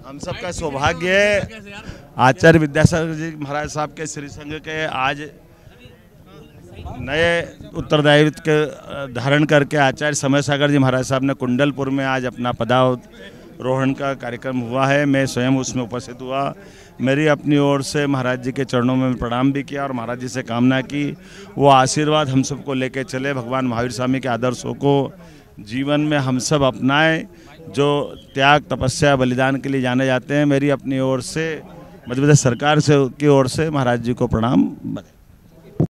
हम सबका सौभाग्य है आचार्य विद्यासागर जी महाराज साहब के श्री संघ के आज नए उत्तरदायित्व के धारण करके आचार्य समय सागर जी महाराज साहब ने कुंडलपुर में आज अपना पदारोहण का कार्यक्रम हुआ है। मैं स्वयं उसमें उपस्थित हुआ। मेरी अपनी ओर से महाराज जी के चरणों में प्रणाम भी किया और महाराज जी से कामना की वो आशीर्वाद हम सबको लेके चले। भगवान महावीर स्वामी के आदर्शों को जीवन में हम सब अपनाएं जो त्याग तपस्या बलिदान के लिए जाने जाते हैं। मेरी अपनी ओर से मध्य प्रदेश सरकार से की ओर से महाराज जी को प्रणाम।